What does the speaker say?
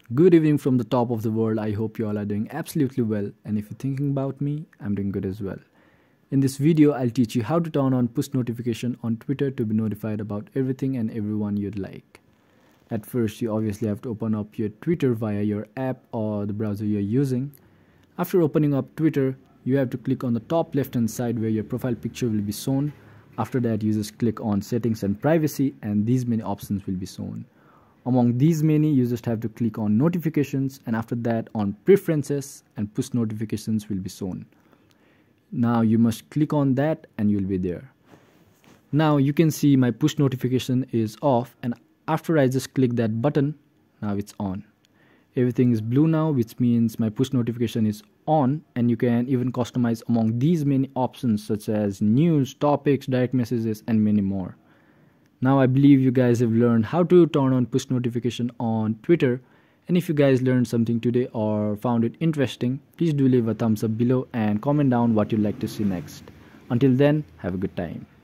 Good evening from the top of the world. I hope you all are doing absolutely well, and if you're thinking about me, I'm doing good as well. In this video, I'll teach you how to turn on push notification on Twitter to be notified about everything and everyone you'd like. At first, you obviously have to open up your Twitter via your app or the browser you're using. After opening up Twitter, you have to click on the top left hand side where your profile picture will be shown. After that, you just click on settings and privacy, and these many options will be shown. Among these many, you just have to click on notifications, and after that on preferences, and push notifications will be shown. Now you must click on that and you'll be there. Now you can see my push notification is off, and after I just click that button, now it's on. Everything is blue now, which means my push notification is on, and you can even customize among these many options such as news, topics, direct messages, and many more. Now I believe you guys have learned how to turn on push notification on Twitter, and if you guys learned something today or found it interesting, please do leave a thumbs up below and comment down what you'd like to see next. Until then, have a good time.